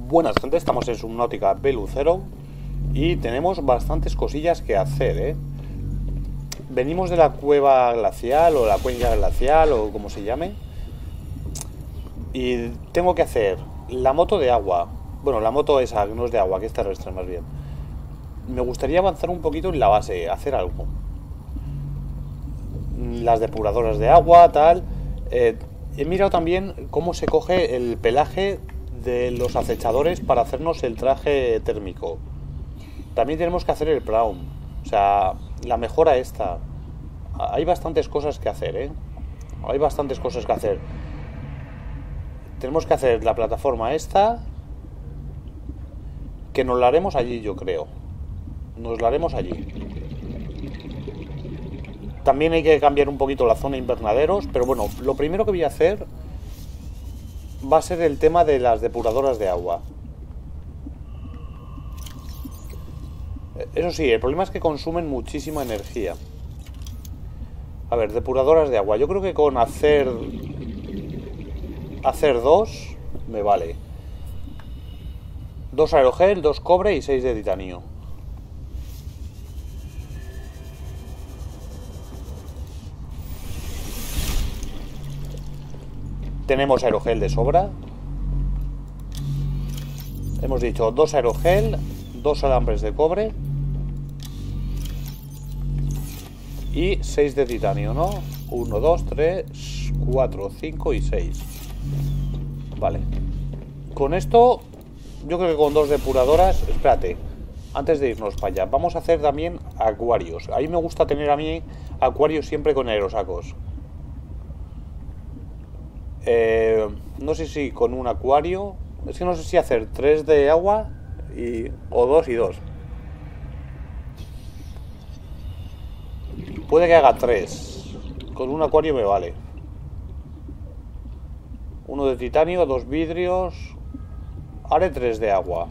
Buenas gente, estamos en Subnautica Velucero y tenemos bastantes cosillas que hacer, ¿eh? Venimos de la cueva glacial o la cuenca glacial o como se llame. Y tengo que hacer la moto de agua. Bueno, la moto esa, no es de agua, que es terrestre más bien. Me gustaría avanzar un poquito en la base, hacer algo. Las depuradoras de agua, tal. He mirado también cómo se coge el pelaje de los acechadores para hacernos el traje térmico. También tenemos que hacer el prawn. O sea, la mejora esta. Hay bastantes cosas que hacer, ¿eh? Hay bastantes cosas que hacer. Tenemos que hacer la plataforma esta, que nos la haremos allí, yo creo. Nos la haremos allí. También hay que cambiar un poquito la zona invernaderos, pero bueno, lo primero que voy a hacer va a ser el tema de las depuradoras de agua. Eso sí, el problema es que consumen muchísima energía. A ver, depuradoras de agua. Yo creo que con hacer dos me vale. 2 aerogel, 2 cobre y 6 de titanio. Tenemos aerogel de sobra. Hemos dicho 2 aerogel, 2 alambres de cobre y 6 de titanio, ¿no? 1, 2, 3, 4, 5 y 6. Vale. Con esto, yo creo que con 2 depuradoras... Espérate, antes de irnos para allá, vamos a hacer también acuarios. A mí me gusta tener a mí acuarios siempre con aerosacos. No sé si con un acuario... Es que no sé si hacer 3 de agua o 2 y 2. Puede que haga 3. Con un acuario me vale. 1 de titanio, 2 vidrios. Haré 3 de agua.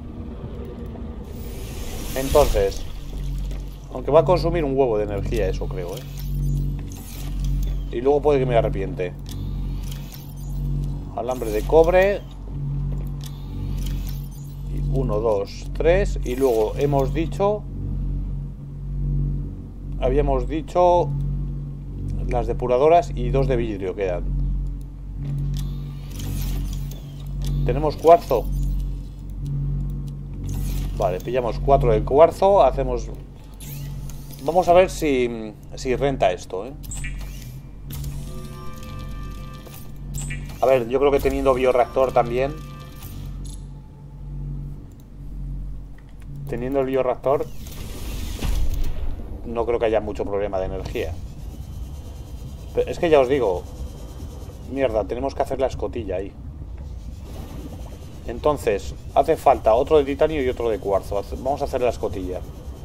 Entonces, aunque va a consumir un huevo de energía eso, creo, ¿eh? Y luego puede que me arrepiente. Alambre de cobre. 1, 2, 3. Y luego habíamos dicho las depuradoras y 2 de vidrio quedan. Tenemos cuarzo. Vale, pillamos 4 de cuarzo. Hacemos... Vamos a ver si renta esto, ¿eh? A ver, yo creo que teniendo bioreactor también. Teniendo el bioreactor, no creo que haya mucho problema de energía. Pero es que ya os digo, mierda, tenemos que hacer la escotilla ahí. Entonces, hace falta otro de titanio y otro de cuarzo. Vamos a hacer la escotilla.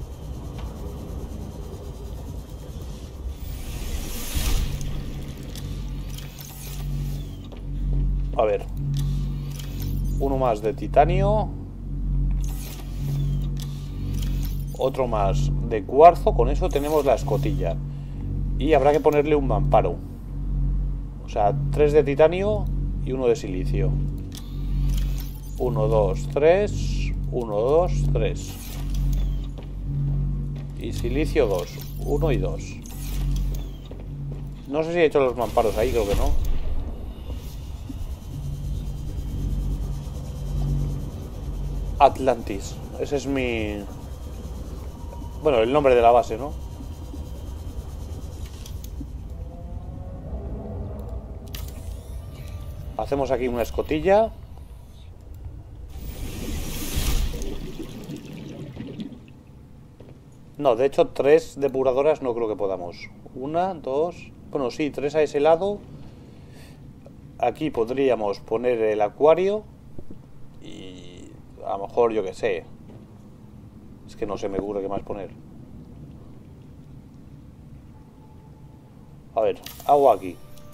A ver. Uno más de titanio. Otro más de cuarzo. Con eso tenemos la escotilla. Y habrá que ponerle un mamparo. O sea, 3 de titanio y 1 de silicio. 1, 2, 3. 1, 2, 3. Y silicio 2. 1 y 2. No sé si he hecho los mamparos ahí, creo que no. Atlantis. Ese es mi... Bueno, el nombre de la base, ¿no? Hacemos aquí una escotilla. No, de hecho 3 depuradoras no creo que podamos. 1, 2... Bueno, sí, 3 a ese lado. Aquí podríamos poner el acuario. Y a lo mejor, yo que sé. Es que no se me ocurre qué más poner. A ver, agua aquí.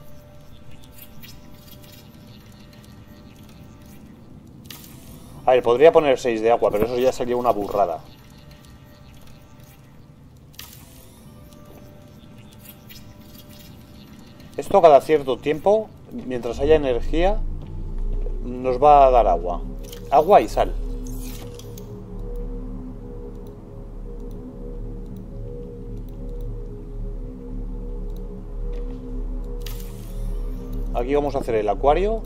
A ver, podría poner 6 de agua, pero eso ya sería una burrada. Esto cada cierto tiempo, mientras haya energía, nos va a dar agua. Agua y sal. Aquí vamos a hacer el acuario.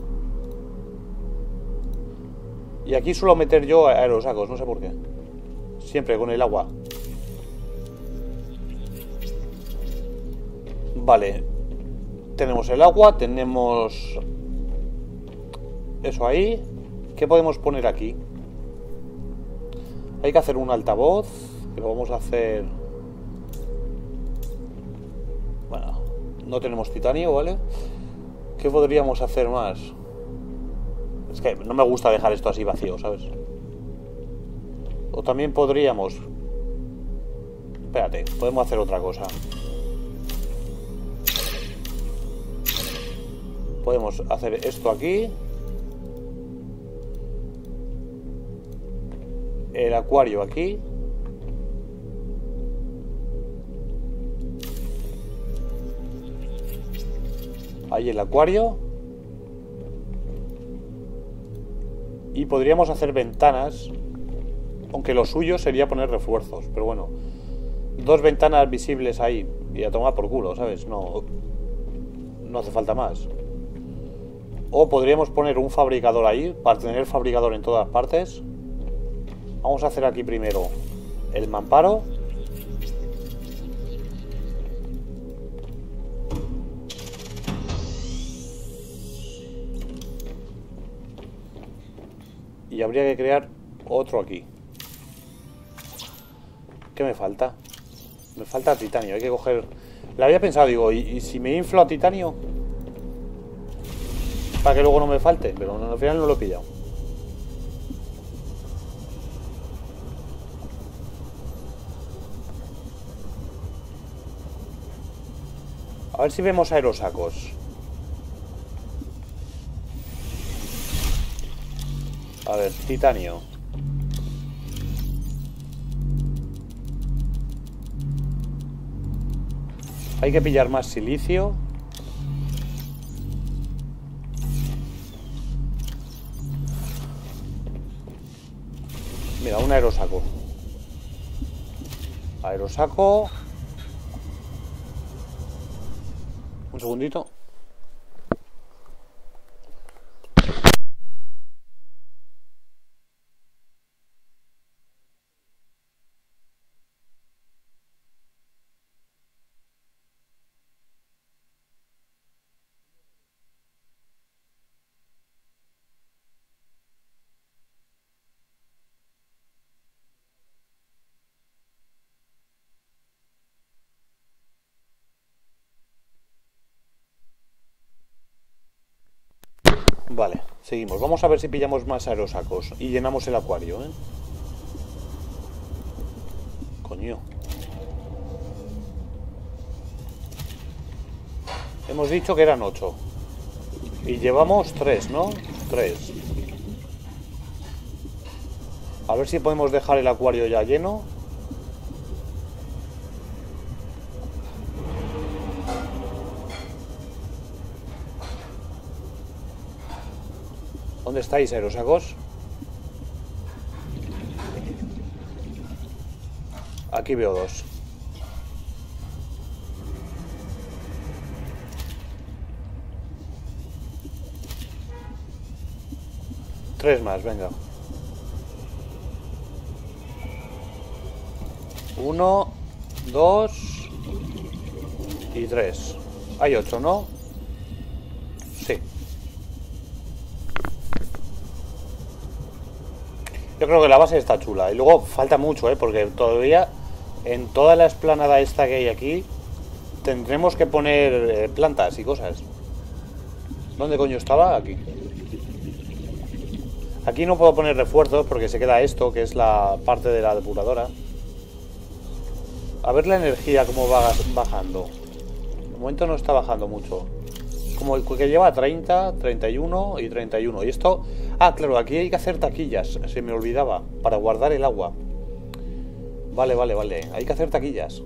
Y aquí suelo meter yo aerosacos, no sé por qué. Siempre con el agua. Vale. Tenemos el agua, tenemos eso ahí. ¿Qué podemos poner aquí? Hay que hacer un altavoz, que lo vamos a hacer... Bueno, no tenemos titanio, ¿vale? ¿Qué podríamos hacer más? Es que no me gusta dejar esto así vacío, ¿sabes? O también podríamos... Espérate, podemos hacer otra cosa. Podemos hacer esto aquí. El acuario aquí. Ahí el acuario. Y podríamos hacer ventanas. Aunque lo suyo sería poner refuerzos. Pero bueno, 2 ventanas visibles ahí. Y a tomar por culo, ¿sabes? No hace falta más. O podríamos poner un fabricador ahí, para tener fabricador en todas partes. Vamos a hacer aquí primero el mamparo. Y habría que crear otro aquí. ¿Qué me falta? Me falta titanio, hay que coger... Le había pensado, digo, ¿y si me inflo a titanio? Para que luego no me falte, pero al final no lo he pillado. A ver si vemos aerosacos. A ver, titanio. Hay que pillar más silicio. Mira, un aerosaco. Aerosaco. Un segundito. Vale, seguimos. Vamos a ver si pillamos más aerosacos y llenamos el acuario, ¿eh? Coño. Hemos dicho que eran 8. Y llevamos 3, ¿no? 3. A ver si podemos dejar el acuario ya lleno. ¿Dónde estáis, aerosacos? Aquí veo 2. Tres más, venga. 1, 2 y 3. Hay 8, ¿no? Sí. Yo creo que la base está chula. Y luego falta mucho, porque todavía en toda la explanada esta que hay aquí tendremos que poner plantas y cosas. ¿Dónde coño estaba? Aquí. Aquí no puedo poner refuerzos porque se queda esto, que es la parte de la depuradora. A ver la energía cómo va bajando. De momento no está bajando mucho. Como el que lleva 30, 31 y 31. Y esto... Ah, claro, aquí hay que hacer taquillas. Se me olvidaba. Para guardar el agua. Vale, vale, vale. Hay que hacer taquillas.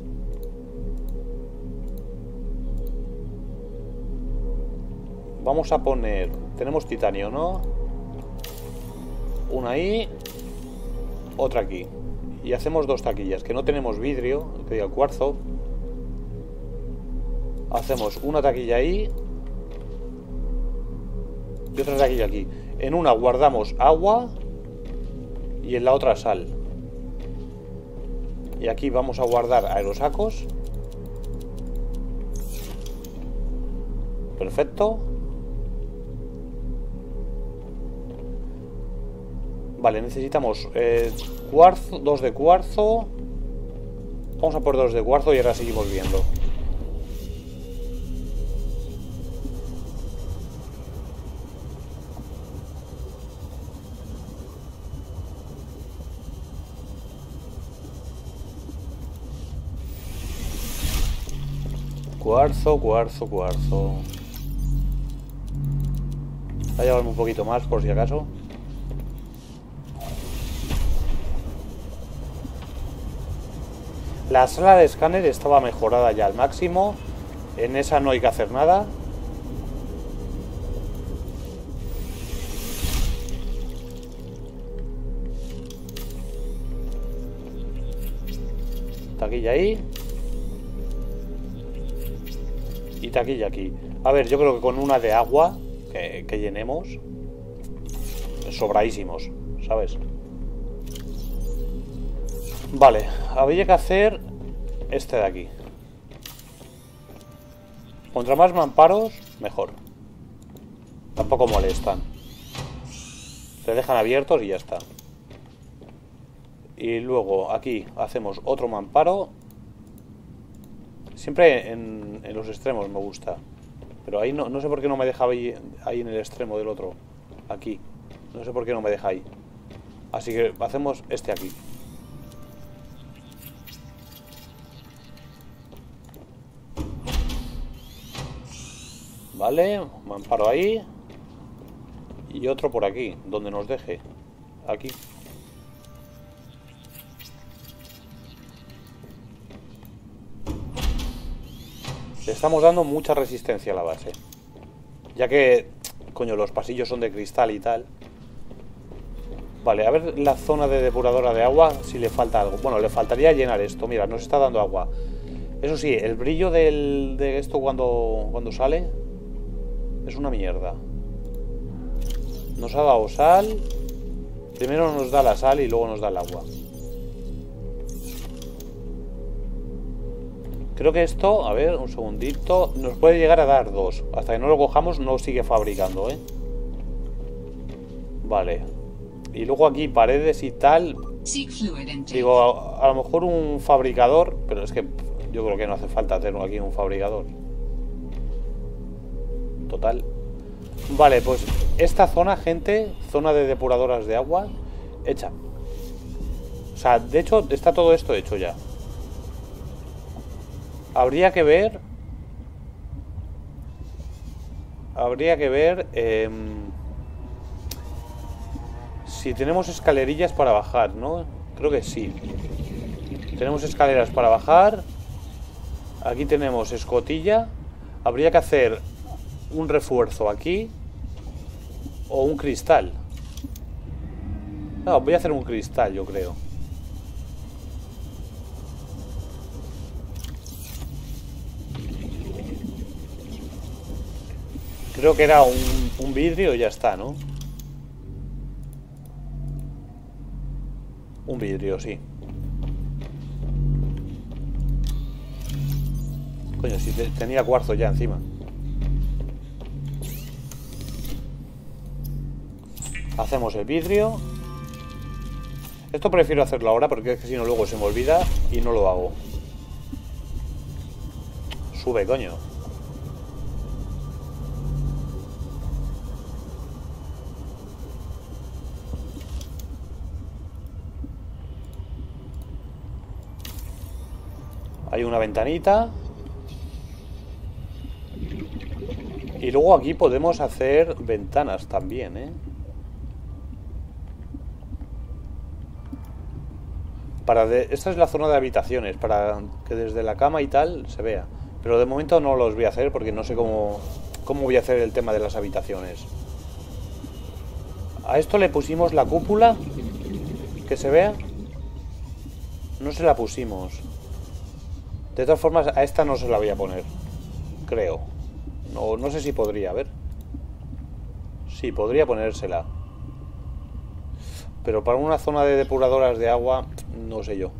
Vamos a poner... Tenemos titanio, ¿no? Una ahí, otra aquí. Y hacemos dos taquillas, que no tenemos vidrio, que diga cuarzo. Hacemos una taquilla ahí y otra taquilla aquí. En una guardamos agua y en la otra sal. Y aquí vamos a guardar aerosacos. Perfecto. Vale, necesitamos cuarzo, 2 de cuarzo. Vamos a por 2 de cuarzo y ahora seguimos viendo. Cuarzo, cuarzo, cuarzo. Voy a llevarme un poquito más por si acaso. La sala de escáner estaba mejorada ya al máximo. En esa no hay que hacer nada. Taquilla ahí. Y taquilla aquí. A ver, yo creo que con una de agua que llenemos, sobradísimos, ¿sabes? Vale, habría que hacer este de aquí. Contra más mamparos, mejor. Tampoco molestan. Se dejan abiertos y ya está. Y luego aquí hacemos otro mamparo. Siempre en los extremos me gusta. Pero ahí no sé por qué no me deja ahí en el extremo del otro. Aquí. No sé por qué no me deja ahí. Así que hacemos este aquí. Vale, mamparo ahí. Y otro por aquí, donde nos deje. Aquí. Le estamos dando mucha resistencia a la base. Ya que, coño, los pasillos son de cristal y tal. Vale, a ver la zona de depuradora de agua, si le falta algo. Bueno, le faltaría llenar esto. Mira, nos está dando agua. Eso sí, el brillo de esto cuando sale es una mierda. Nos ha dado sal. Primero nos da la sal y luego nos da el agua. Creo que esto, a ver, un segundito, nos puede llegar a dar 2. Hasta que no lo cojamos no sigue fabricando, ¿eh? Vale. Y luego aquí paredes y tal. Digo, a lo mejor un fabricador, pero es que yo creo que no hace falta hacer aquí un fabricador. Total. Vale, pues esta zona, gente, zona de depuradoras de agua, hecha. O sea, de hecho, está todo esto hecho ya. Habría que ver si tenemos escalerillas para bajar, ¿no? Creo que sí. Tenemos escaleras para bajar. Aquí tenemos escotilla. Habría que hacer un refuerzo aquí o un cristal. No, voy a hacer un cristal, yo creo. Creo que era un vidrio y ya está, ¿no? Un vidrio, sí. Coño, si tenía cuarzo ya encima. Hacemos el vidrio. Esto prefiero hacerlo ahora porque es que si no luego se me olvida y no lo hago. Sube, coño. Hay una ventanita. Y luego aquí podemos hacer ventanas también, ¿eh? Esta es la zona de habitaciones, para que desde la cama y tal se vea. Pero de momento no los voy a hacer porque no sé cómo voy a hacer el tema de las habitaciones. A esto le pusimos la cúpula. Que se vea. No se la pusimos. De todas formas, a esta no se la voy a poner. Creo. No sé si podría, a ver. Sí, podría ponérsela. Pero para una zona de depuradoras de agua, no sé yo.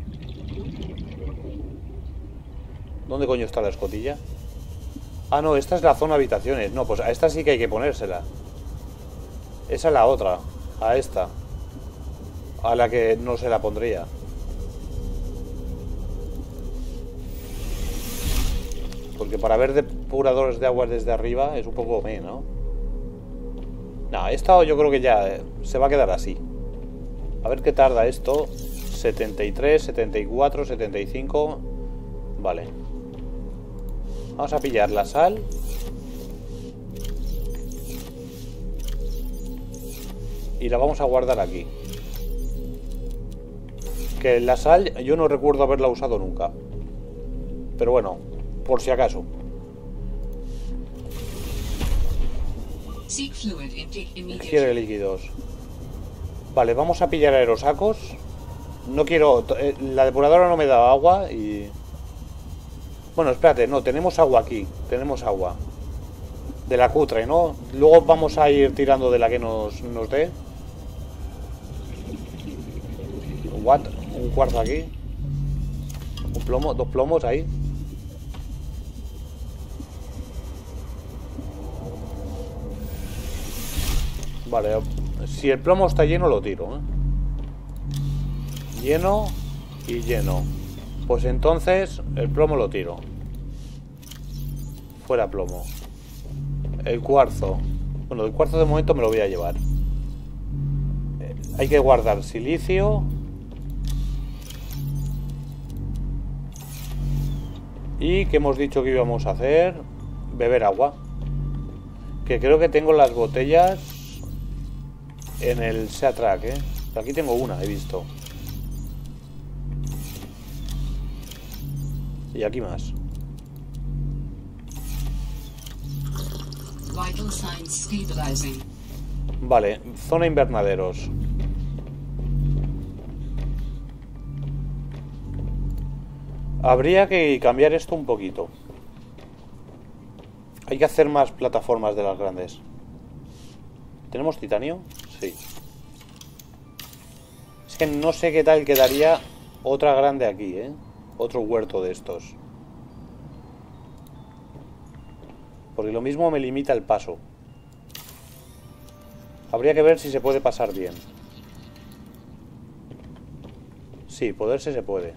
¿Dónde coño está la escotilla? Ah, no, esta es la zona habitaciones. No, pues a esta sí que hay que ponérsela. Esa es la otra. A esta. A la que no se la pondría. Porque para ver depuradores de aguas desde arriba es un poco ¿no? No, esta yo creo que ya se va a quedar así. A ver qué tarda esto. 73, 74, 75. Vale. Vamos a pillar la sal. Y la vamos a guardar aquí. Que la sal yo no recuerdo haberla usado nunca. Pero bueno, por si acaso. Quiere líquidos. Vale, vamos a pillar aerosacos. No quiero... la depuradora no me da agua y... Bueno, espérate, no, tenemos agua aquí. Tenemos agua. De la cutre, ¿no? Luego vamos a ir tirando de la que nos dé. What? Un cuarzo aquí. Un plomo, 2 plomos ahí. Vale, si el plomo está lleno lo tiro, ¿eh? Lleno y lleno. Pues entonces el plomo lo tiro. Fuera plomo. El cuarzo. Bueno, el cuarzo de momento me lo voy a llevar. Hay que guardar silicio. Y que hemos dicho que íbamos a hacer. Beber agua. Que creo que tengo las botellas en el Seatrack, ¿eh? Aquí tengo una, he visto. Y aquí más. Vale, zona invernaderos. Habría que cambiar esto un poquito. Hay que hacer más plataformas de las grandes. ¿Tenemos titanio? Sí. Es que no sé qué tal quedaría otra grande aquí, ¿eh? Otro huerto de estos. Porque lo mismo me limita el paso. Habría que ver si se puede pasar bien. Sí, poderse se puede.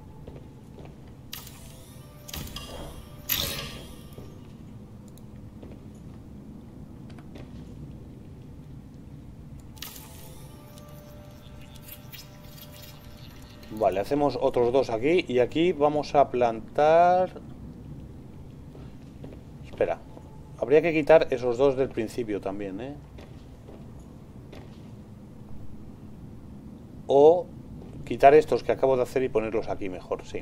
Vale, hacemos otros 2 aquí. Y aquí vamos a plantar... Espera. Habría que quitar esos 2 del principio también, ¿eh? O quitar estos que acabo de hacer y ponerlos aquí mejor, sí.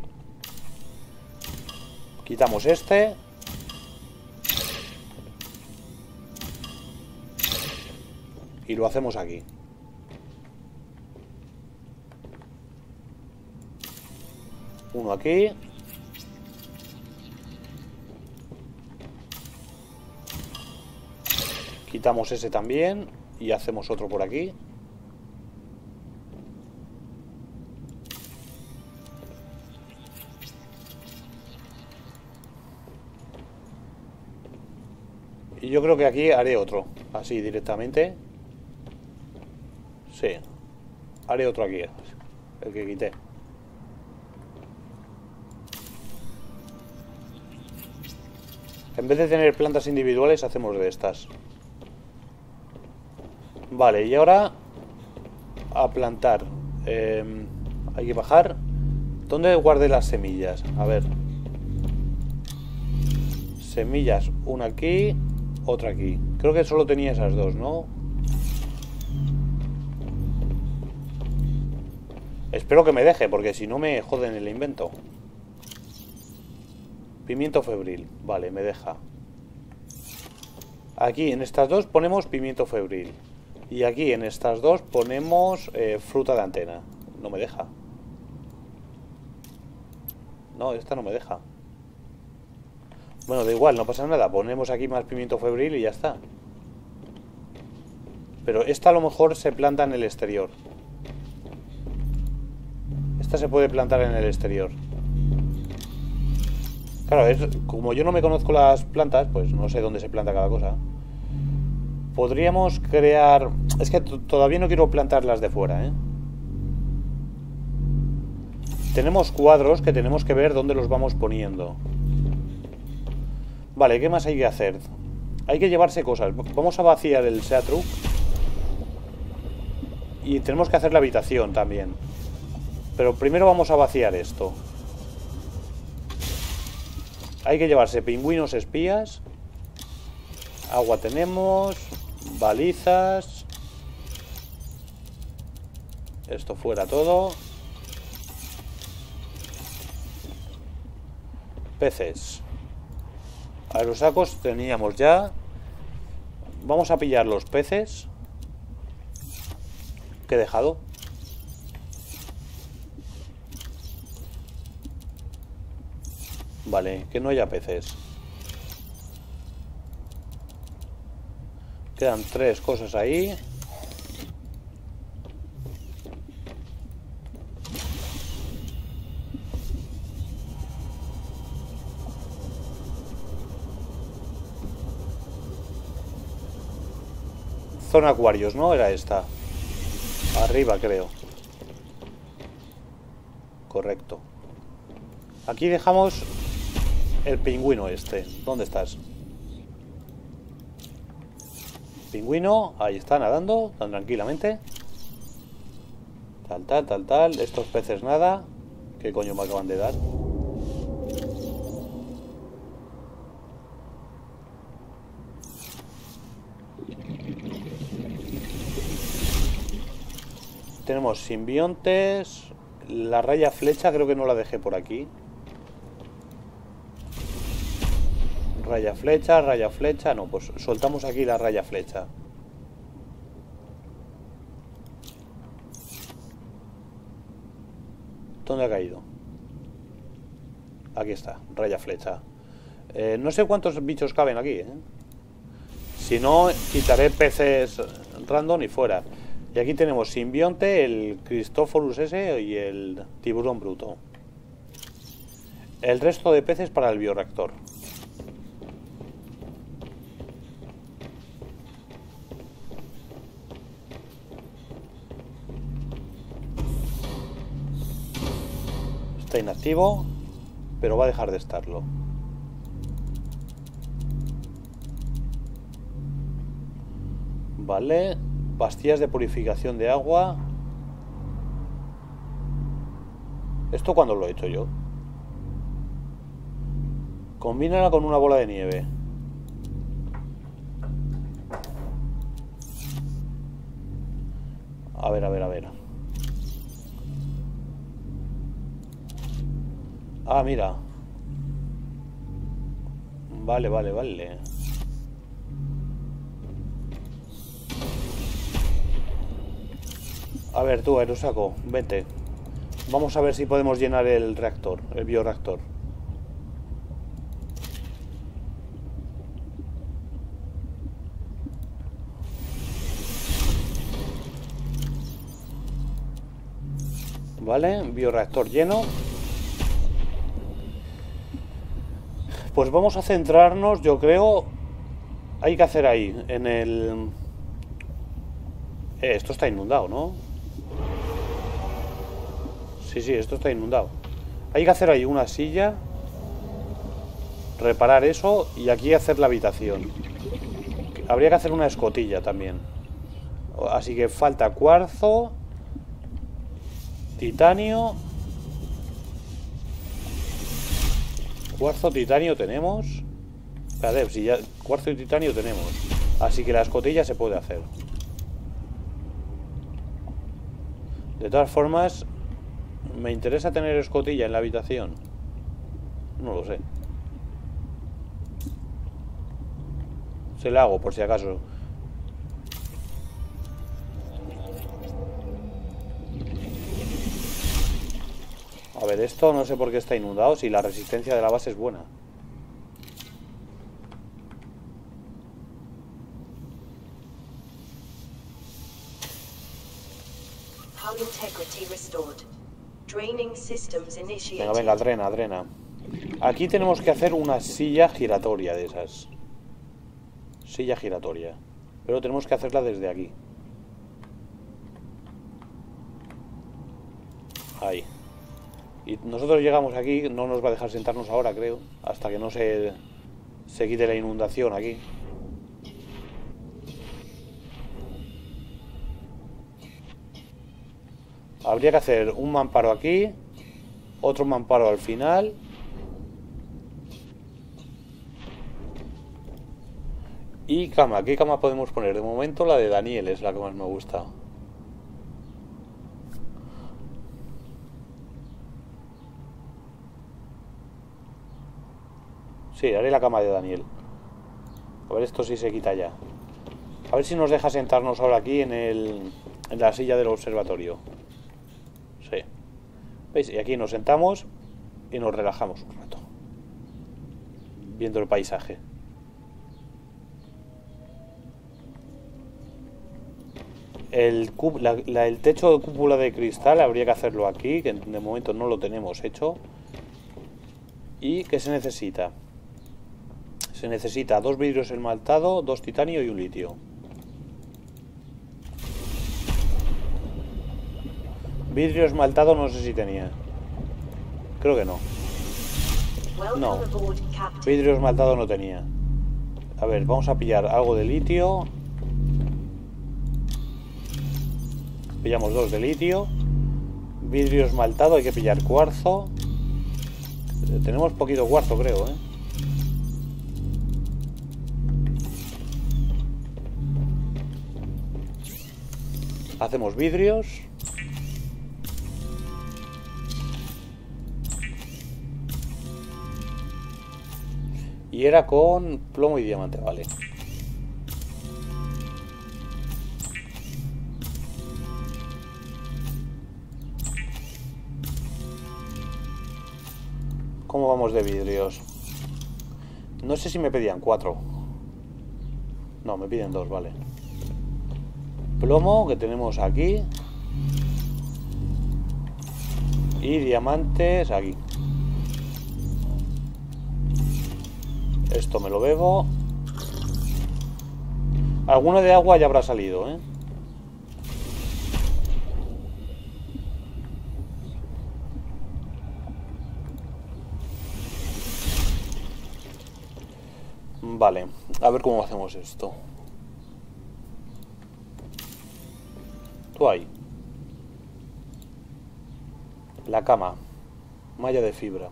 Quitamos este. Y lo hacemos aquí. Uno aquí. Quitamos ese también. Y hacemos otro por aquí. Y yo creo que aquí haré otro. Así directamente. Sí. Haré otro aquí. El que quité. En vez de tener plantas individuales, hacemos de estas. Vale, y ahora a plantar. Hay que bajar. ¿Dónde guardé las semillas? A ver. Semillas, una aquí, otra aquí. Creo que solo tenía esas 2, ¿no? Espero que me deje, porque si no me joden el invento. Pimiento febril. Vale, me deja. Aquí en estas 2 ponemos pimiento febril. Y aquí en estas dos ponemos fruta de antena. No me deja. No, esta no me deja. Bueno, da igual, no pasa nada. Ponemos aquí más pimiento febril y ya está. Pero esta a lo mejor se planta en el exterior. Esta se puede plantar en el exterior. Claro, como yo no me conozco las plantas, pues no sé dónde se planta cada cosa. Podríamos crear... Es que todavía no quiero plantarlas de fuera, ¿eh? Tenemos cuadros que tenemos que ver dónde los vamos poniendo. Vale, ¿qué más hay que hacer? Hay que llevarse cosas. Vamos a vaciar el Sea Truck. Y tenemos que hacer la habitación también. Pero primero vamos a vaciar esto. Hay que llevarse pingüinos espías. Agua tenemos. Balizas. Esto fuera todo. Peces. Aerosacos teníamos ya. Vamos a pillar los peces que he dejado. Vale, que no haya peces. Quedan 3 cosas ahí. Zona acuarios, ¿no? Era esta. Arriba, creo. Correcto. Aquí dejamos el pingüino este. ¿Dónde estás? Pingüino, ahí está nadando, tan tranquilamente. Tal. Estos peces nada. ¿Qué coño me acaban de dar? Tenemos simbiontes. La raya flecha creo que no la dejé por aquí. Raya flecha. No, pues soltamos aquí la raya flecha. ¿Dónde ha caído? Aquí está, raya flecha. No sé cuántos bichos caben aquí, ¿eh? Si no, quitaré peces random y fuera. Y aquí tenemos simbionte, el Cristophorus ese y el tiburón bruto. El resto de peces para el bioreactor. Está inactivo, pero va a dejar de estarlo. Vale. Pastillas de purificación de agua. ¿Esto cuándo lo he hecho yo? Combínala con una bola de nieve. A ver. Ah, mira. Vale. A ver tú, Aerosaco, vete. Vamos a ver si podemos llenar el reactor, el bioreactor. Vale, bioreactor lleno. Pues vamos a centrarnos, yo creo. Hay que hacer ahí, en el... esto está inundado, ¿no? Sí, esto está inundado. Hay que hacer ahí una silla. Reparar eso y aquí hacer la habitación. Habría que hacer una escotilla también. Así que falta cuarzo, titanio. Cuarzo, titanio tenemos. Espérate, si ya cuarzo y titanio tenemos. Así que la escotilla se puede hacer. De todas formas, ¿me interesa tener escotilla en la habitación? No lo sé. Se la hago por si acaso. A ver, esto no sé por qué está inundado si la resistencia de la base es buena. Venga, venga, drena, drena. Aquí tenemos que hacer una silla giratoria de esas. Silla giratoria. Pero tenemos que hacerla desde aquí. Ahí. Y nosotros llegamos aquí, no nos va a dejar sentarnos ahora, creo. Hasta que no se quite la inundación aquí. Habría que hacer un mamparo aquí, otro mamparo al final. Y cama, ¿qué cama podemos poner? De momento la de Daniel es la que más me gusta. Sí, haré la cama de Daniel. A ver, esto sí se quita ya. A ver si nos deja sentarnos ahora aquí en la silla del observatorio. Sí. ¿Veis? Y aquí nos sentamos y nos relajamos un rato. Viendo el paisaje. El techo de cúpula de cristal habría que hacerlo aquí, que de momento no lo tenemos hecho. ¿Y qué se necesita? Se necesita 2 vidrios esmaltado, 2 titanio y un litio. Vidrio esmaltado no sé si tenía. Creo que no. No. Vidrio esmaltado no tenía. A ver, vamos a pillar algo de litio. Pillamos 2 de litio. Vidrio esmaltado, hay que pillar cuarzo. Tenemos poquito cuarzo, creo, ¿eh? Hacemos vidrios. Y era con plomo y diamante, vale. ¿Cómo vamos de vidrios? No sé si me pedían 4. No, me piden 2, vale. Plomo que tenemos aquí. Y diamantes aquí. Esto me lo bebo. Alguno de agua ya habrá salido, ¿eh? Vale, a ver cómo hacemos esto. Tú ahí. La cama. Malla de fibra.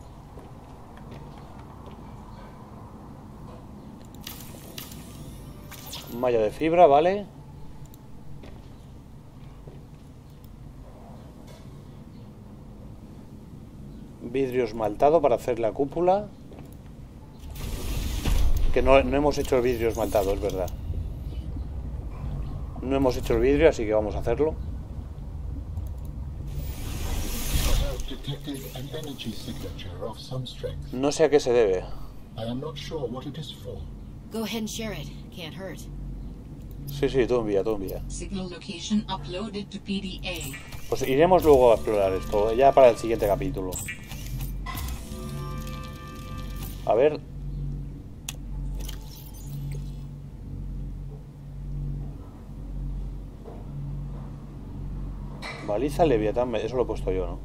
Malla de fibra, vale. Vidrio esmaltado para hacer la cúpula. Que no hemos hecho el vidrio esmaltado, es verdad. No hemos hecho el vidrio, así que vamos a hacerlo. No sé a qué se debe. Sí, sí, tú envía, tú envía. Pues iremos luego a explorar esto, ya para el siguiente capítulo. A ver. Baliza Leviatán, eso lo he puesto yo, ¿no?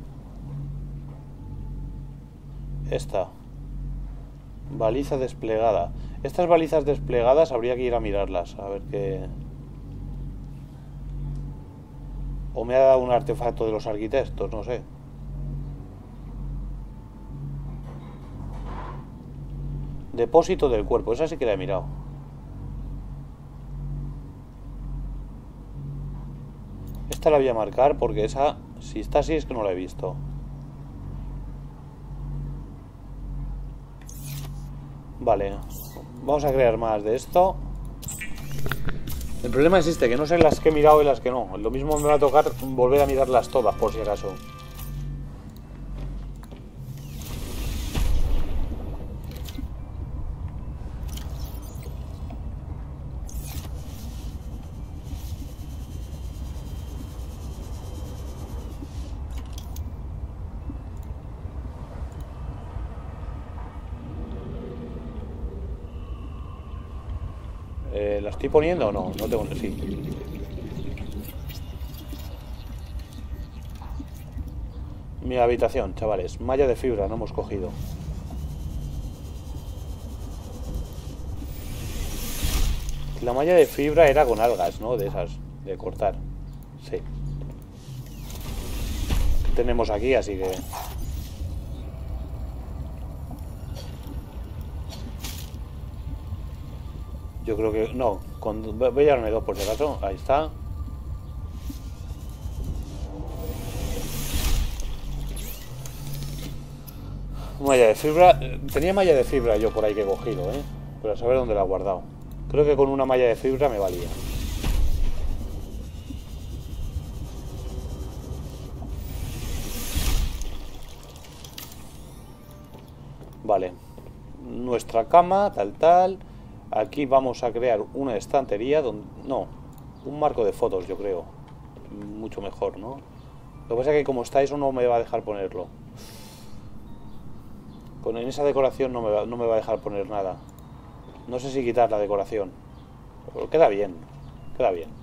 Esta. Baliza desplegada. Estas balizas desplegadas habría que ir a mirarlas, a ver qué... O me ha dado un artefacto de los arquitectos, no sé. Depósito del cuerpo, esa sí que la he mirado. Esta la voy a marcar porque esa, si está así, es que no la he visto. Vale, vamos a crear más de esto. El problema es este, que no sé las que he mirado y las que no. Lo mismo me va a tocar volver a mirarlas todas, por si acaso. ¿La estoy poniendo o no? No tengo... Sí. Mi habitación, chavales. Malla de fibra, no hemos cogido. La malla de fibra era con algas, ¿no? De esas, de cortar. Sí. Tenemos aquí, así que... Yo creo que... No, voy a llevarme dos por si acaso. Ahí está. Malla de fibra. Tenía malla de fibra yo por ahí que he cogido, ¿eh? Pero a saber dónde la he guardado. Creo que con una malla de fibra me valía. Vale. Nuestra cama, tal. Aquí vamos a crear una estantería donde... No, un marco de fotos, yo creo. Mucho mejor, ¿no? Lo que pasa es que como está eso no me va a dejar ponerlo. En esa decoración no me va a dejar poner nada. No sé si quitar la decoración. Pero queda bien. Queda bien.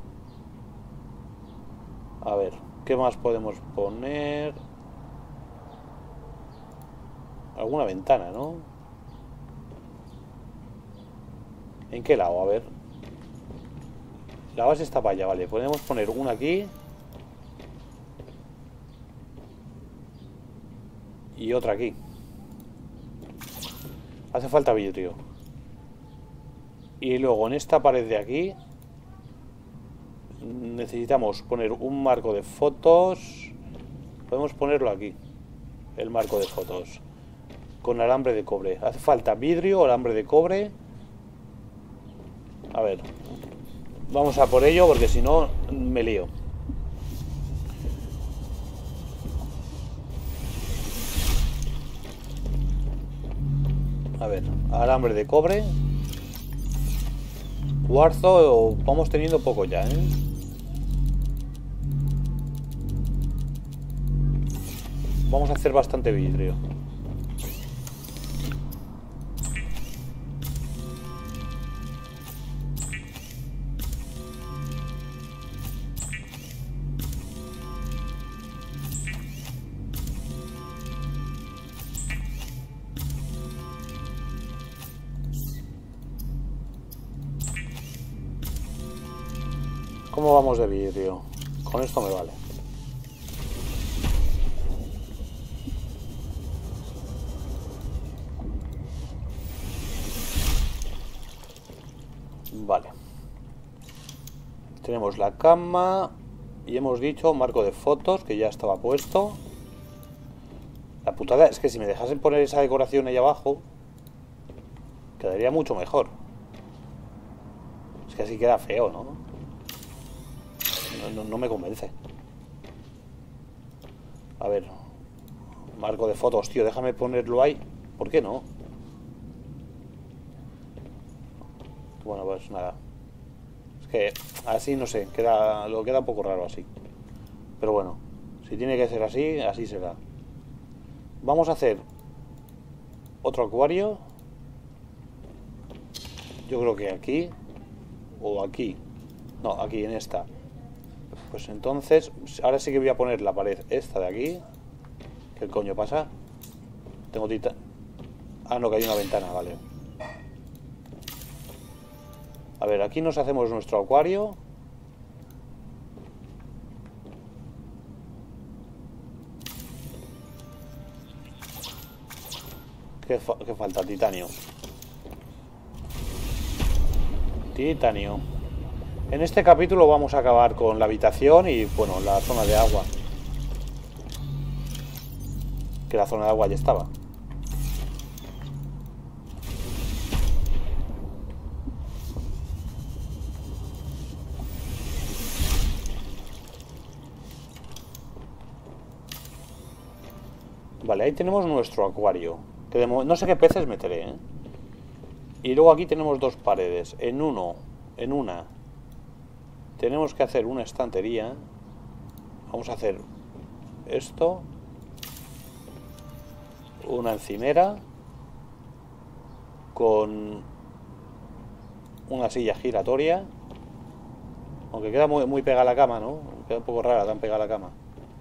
A ver, ¿qué más podemos poner? Alguna ventana, ¿no? ¿En qué lado? A ver. La base está para allá, vale. Podemos poner una aquí. Y otra aquí. Hace falta vidrio. Y luego en esta pared de aquí necesitamos poner un marco de fotos. Podemos ponerlo aquí. El marco de fotos. Con alambre de cobre. Hace falta vidrio, alambre de cobre. A ver. Vamos a por ello porque si no me lío. A ver, alambre de cobre. Cuarzo, vamos teniendo poco ya, ¿eh? Vamos a hacer bastante vidrio. ¿Cómo vamos de vidrio? Con esto me vale. Vale. Tenemos la cama. Y hemos dicho marco de fotos, que ya estaba puesto. La putada es que si me dejasen poner esa decoración ahí abajo, quedaría mucho mejor. Es que así queda feo, ¿no? No me convence. A ver. Marco de fotos, tío, déjame ponerlo ahí. ¿Por qué no? Bueno, pues nada. Es que así, no sé, lo queda un poco raro así. Pero bueno, si tiene que ser así, así será. Vamos a hacer otro acuario. Yo creo que aquí. O aquí. No, aquí en esta. Pues entonces, ahora sí que voy a poner la pared esta de aquí. ¿Qué coño pasa? Tengo tita... Ah, no, que hay una ventana, vale. A ver, aquí nos hacemos nuestro acuario. ¿Qué falta? Titanio. Titanio. En este capítulo vamos a acabar con la habitación y, bueno, la zona de agua. Que la zona de agua ya estaba. Vale, ahí tenemos nuestro acuario. Que no sé qué peces meteré, ¿eh? Y luego aquí tenemos dos paredes. En una tenemos que hacer una estantería. Vamos a hacer esto. Una encimera. Con una silla giratoria. Aunque queda muy pegada a la cama, ¿no? Queda un poco rara, tan pegada a la cama.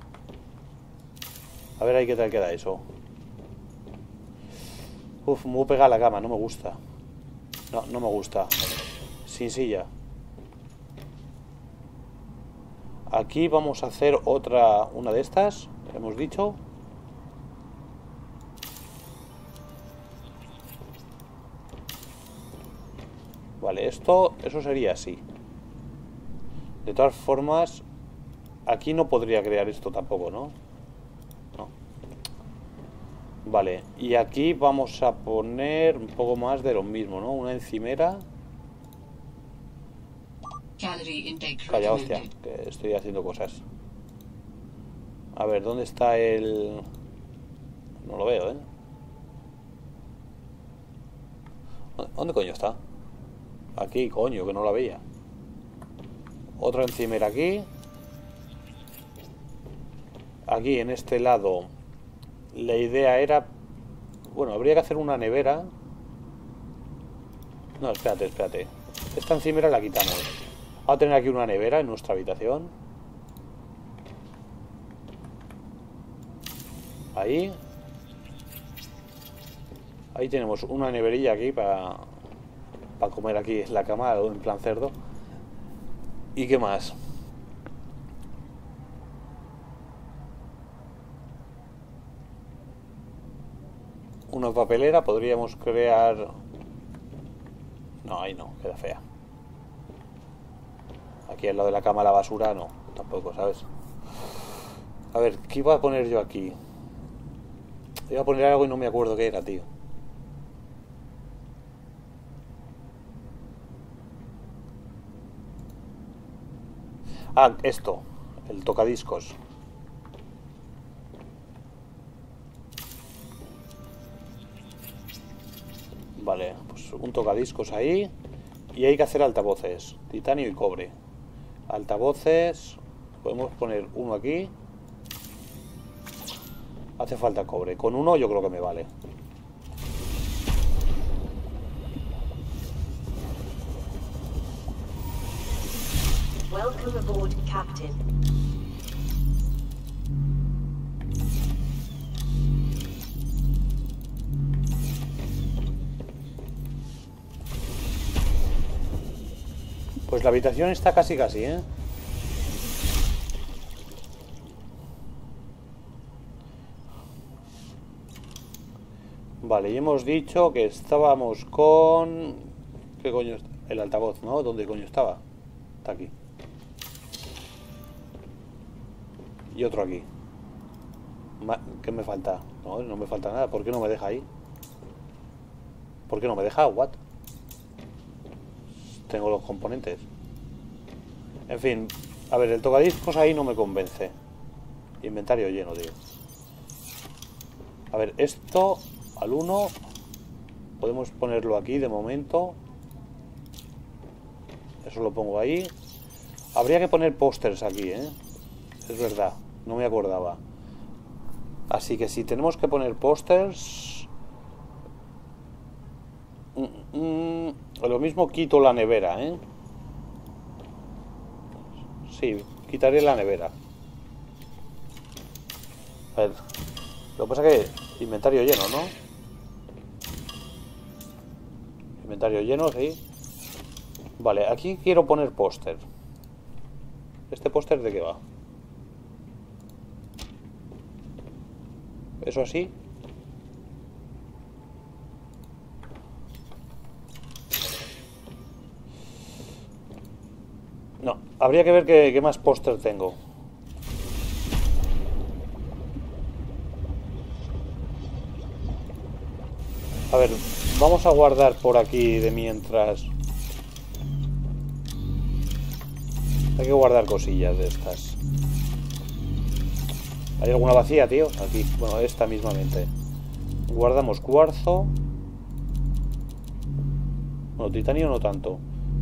A ver ahí qué tal queda eso. Uf, muy pegada a la cama, no me gusta. No, no me gusta. Sin silla. Aquí vamos a hacer una de estas, hemos dicho. Vale, eso sería así. De todas formas, aquí no podría crear esto tampoco, ¿no? No. Vale, y aquí vamos a poner un poco más de lo mismo, ¿no? Una encimera. Calla, hostia, que estoy haciendo cosas. A ver, ¿dónde está el...? No lo veo, ¿eh? ¿Dónde coño está? Aquí, coño, que no la veía. Otra encimera aquí. Aquí, en este lado, la idea era... Bueno, habría que hacer una nevera. No, espérate. Esta encimera la quitamos. Vamos a tener aquí una nevera en nuestra habitación. Ahí. Ahí tenemos una neverilla aquí para comer aquí en la cama, en plan cerdo. ¿Y qué más? Una papelera, podríamos crear... No, ahí no, queda fea. Aquí al lado de la cama la basura, no, tampoco, ¿sabes? A ver, ¿qué iba a poner yo aquí? Iba a poner algo y no me acuerdo qué era, tío. Ah, esto, el tocadiscos. Vale, pues un tocadiscos ahí. Y hay que hacer altavoces, titanio y cobre. Altavoces, podemos poner uno aquí. Hace falta cobre, con uno yo creo que me vale. Welcome aboard, Captain. Pues la habitación está casi, ¿eh? Vale, y hemos dicho que estábamos con... ¿Qué coño? El altavoz, ¿no? ¿Dónde coño estaba? Está aquí. Y otro aquí. ¿Qué me falta? No, no me falta nada. ¿Por qué no me deja ahí? ¿Por qué no me deja? ¿What? Tengo los componentes. En fin, a ver, el tocadiscos ahí no me convence. Inventario lleno, tío. A ver, esto al 1 podemos ponerlo aquí de momento. Eso lo pongo ahí. Habría que poner pósters aquí, ¿eh? Es verdad, no me acordaba. Así que si tenemos que poner pósters... lo mismo quito la nevera, ¿eh? Sí, quitaré la nevera. A ver, lo que pasa es que inventario lleno, ¿no? Inventario lleno, sí. Vale, aquí quiero poner póster. ¿Este póster de qué va? ¿Eso así? No, habría que ver qué más póster tengo. A ver, vamos a guardar por aquí de mientras. Hay que guardar cosillas de estas. ¿Hay alguna vacía, tío? Aquí, bueno, esta mismamente. Guardamos cuarzo. Bueno, titanio no tanto.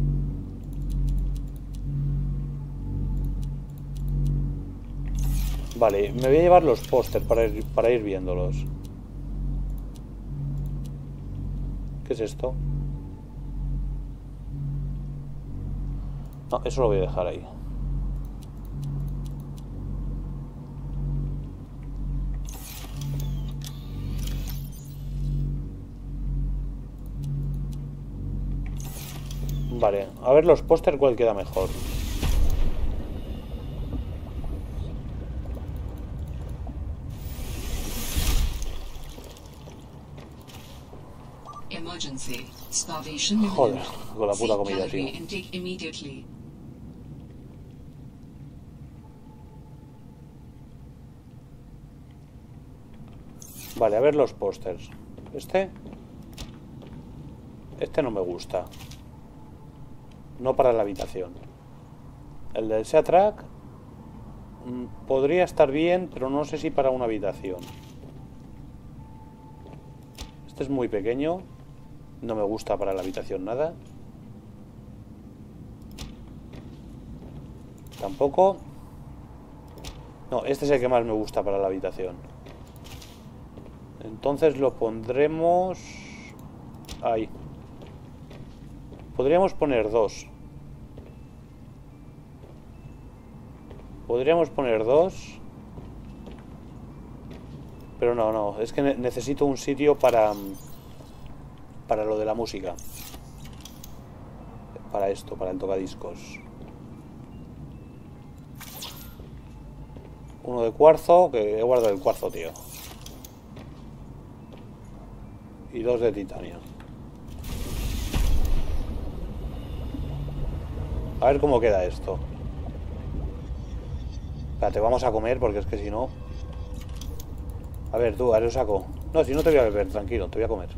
Vale, me voy a llevar los pósters para ir viéndolos. ¿Qué es esto? No, eso lo voy a dejar ahí. Vale, a ver los póster cuál queda mejor. Joder, con la puta comida, tío. Vale, a ver los pósters. Este no me gusta. No para la habitación. El del Seatrack podría estar bien, pero no sé si para una habitación. Este es muy pequeño. No me gusta para la habitación nada. Tampoco. No, este es el que más me gusta para la habitación. Entonces lo pondremos ahí. Podríamos poner dos. Podríamos poner dos. Pero no, es que necesito un sitio para lo de la música. Para esto, para el tocadiscos. Uno de cuarzo, que he guardado el cuarzo, tío. Y dos de titanio. A ver cómo queda esto. Espérate, vamos a comer porque es que si no... A ver, tú, ahora lo saco. No, si no te voy a beber, tranquilo, te voy a comer.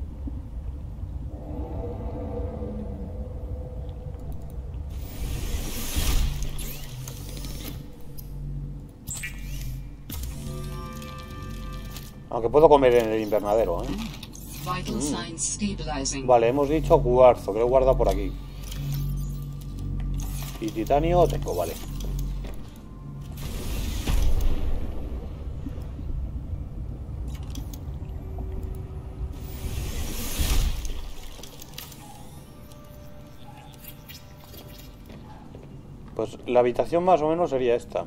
Aunque puedo comer en el invernadero, ¿eh? Vale, hemos dicho cuarzo, que lo he guardado por aquí. Y titanio tengo, vale. Pues la habitación más o menos sería esta.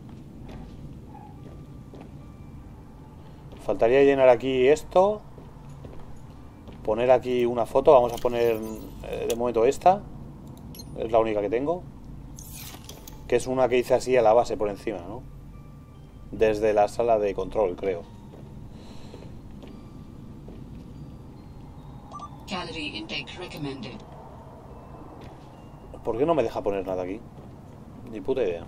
Faltaría llenar aquí esto. Poner aquí una foto. Vamos a poner de momento esta. Es la única que tengo. Que es una que hice así a la base por encima, ¿no? Desde la sala de control, creo. ¿Por qué no me deja poner nada aquí? Ni puta idea.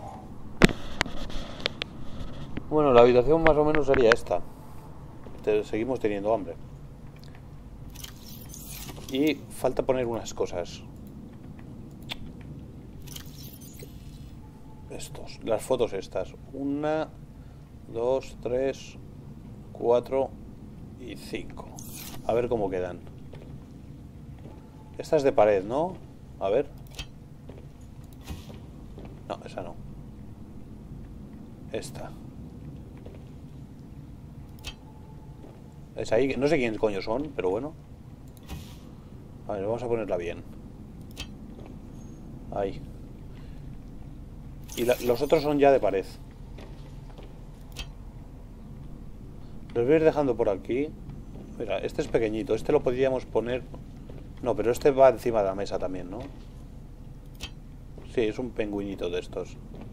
Bueno, la habitación más o menos sería esta. Seguimos teniendo hambre. Y falta poner unas cosas. Las fotos estas. 1, 2, 3, 4 y 5. A ver cómo quedan. Esta es de pared, ¿no? A ver. No, esa no. Esta. Es ahí. No sé quién coño son, pero bueno. A ver, vamos a ponerla bien. Ahí. Y los otros son ya de pared. Los voy a ir dejando por aquí. Mira, este es pequeñito. Este lo podríamos poner... No, pero este va encima de la mesa también, ¿no? Sí, es un pingüinito de estos.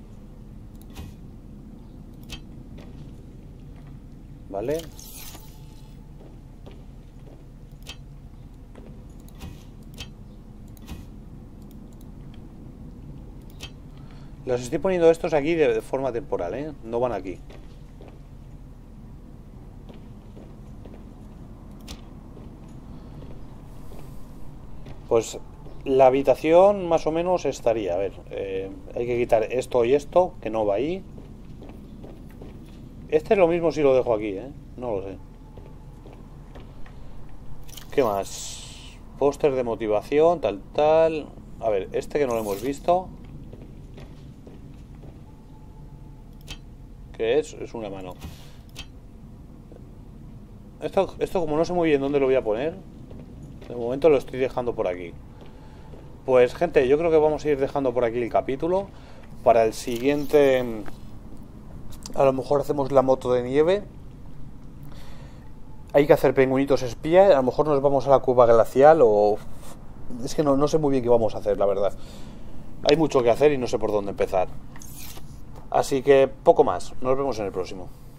Vale. Los estoy poniendo estos aquí de forma temporal, ¿eh? No van aquí. Pues la habitación más o menos estaría. A ver, hay que quitar esto y esto, que no va ahí. Este es lo mismo si lo dejo aquí, ¿eh? No lo sé. ¿Qué más? Póster de motivación, tal. A ver, este que no lo hemos visto. ¿Qué es? Es una mano. Esto como no sé muy bien dónde lo voy a poner, de momento lo estoy dejando por aquí. Pues gente, yo creo que vamos a ir dejando por aquí el capítulo. Para el siguiente, a lo mejor hacemos la moto de nieve. Hay que hacer pingüinitos espía. A lo mejor nos vamos a la cueva glacial o... Es que no sé muy bien qué vamos a hacer, la verdad. Hay mucho que hacer y no sé por dónde empezar. Así que poco más. Nos vemos en el próximo.